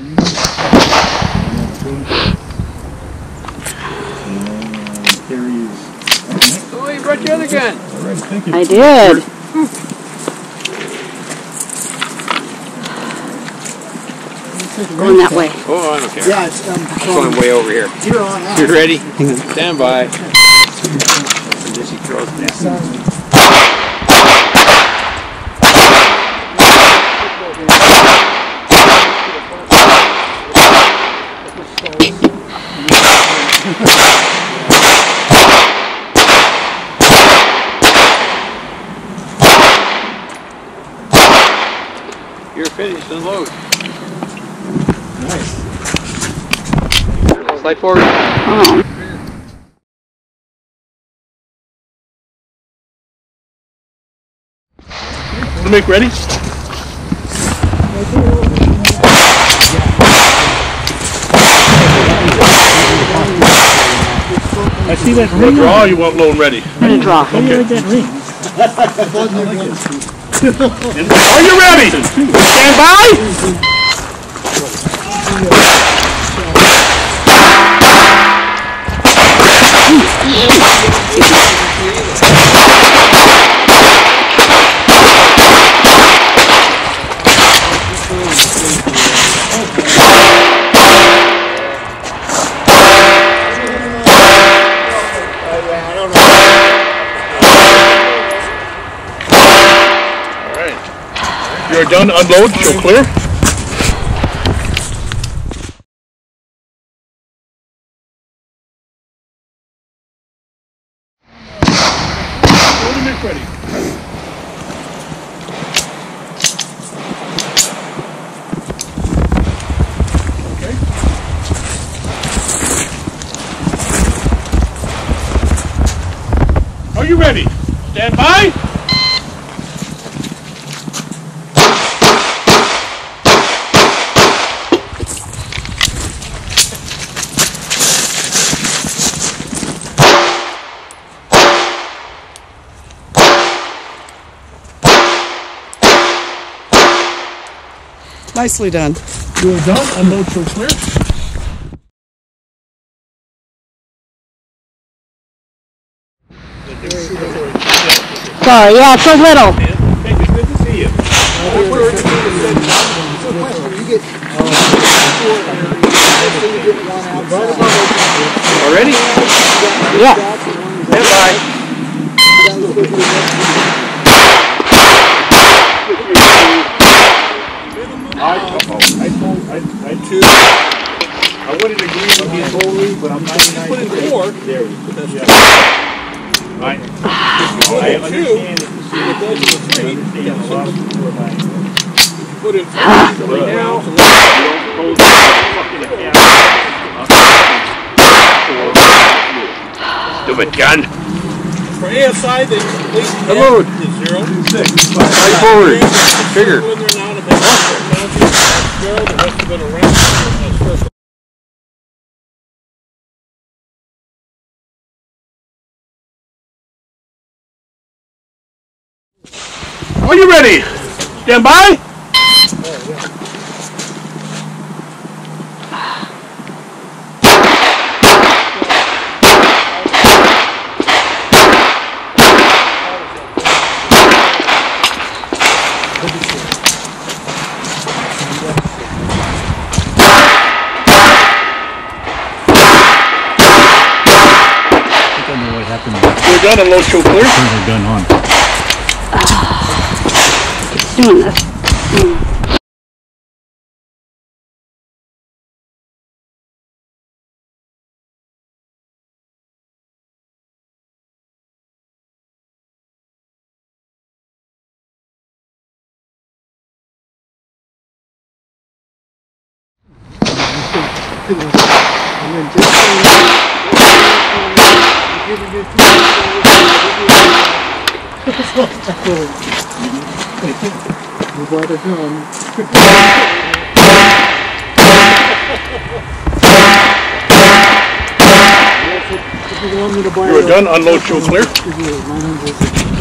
Oh, you brought your other gun. All right, thank you. I did. Going that way. Oh, I don't care. Yeah, it's going way over here. Here on out. You ready? Stand by. Just he throws down. You're finished, unload. Nice. Slide forward. Oh. Make ready? I see that ring. Draw, or you want low and ready? I'm gonna draw. Okay. That ring. Are you ready? Stand by! You're done, unload, show clear. Ready. Okay. Are you ready? Stand by. Nicely done. You're done. Unload, show clear. Sorry, yeah, it's so little. Hey, it's good to see you. Already? Yeah. Stand by. I wouldn't agree with you totally, but I'm 99. Put in 4. There we go. I understand if you see the edge of the 3. Understand a lot of people are lying. If you put in 4 right now, Stupid gun. for ASI, they complete Unload. is 0. 6. Slide forward. Trigger. Are you ready? Stand by. We're done and load show clear. We're done on. It's doing this. You want me to buy You're done, unload show clear.